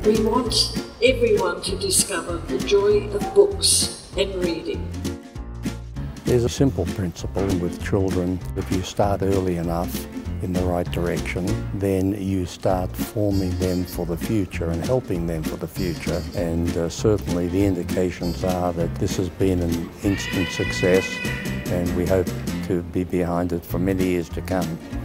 We want everyone to discover the joy of books and reading. There's a simple principle with children. If you start early enough in the right direction, then you start forming them for the future and helping them for the future. And certainly the indications are that this has been an instant success, and we hope to be behind it for many years to come.